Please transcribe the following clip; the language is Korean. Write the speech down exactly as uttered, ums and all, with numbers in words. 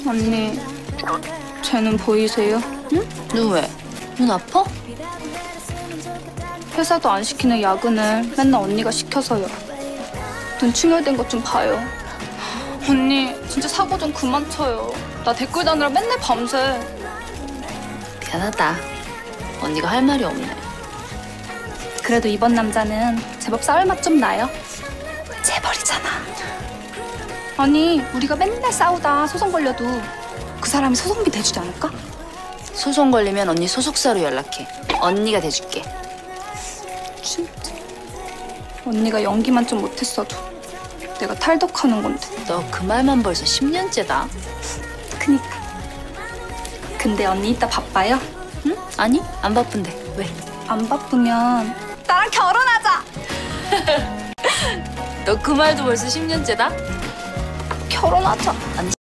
언니, 제 눈 보이세요? 응? 눈 왜? 눈 아파? 회사도 안 시키는 야근을 맨날 언니가 시켜서요. 눈 충혈된 것 좀 봐요. 언니, 진짜 사고 좀 그만 쳐요. 나 댓글 다느라 맨날 밤새. 미안하다. 언니가 할 말이 없네. 그래도 이번 남자는 제법 싸울 맛 좀 나요. 재벌이잖아. 아니, 우리가 맨날 싸우다 소송 걸려도 그 사람이 소송비 대주지 않을까? 소송 걸리면 언니 소속사로 연락해. 언니가 대줄게. 진짜. 언니가 연기만 좀 못했어도 내가 탈덕하는 건데. 너 그 말만 벌써 십 년째다. 그니까. 근데 언니 이따 바빠요? 응? 아니, 안 바쁜데. 왜? 안 바쁘면 나랑 결혼하자! 너 그 말도 벌써 십 년째다? 결혼하자. 언니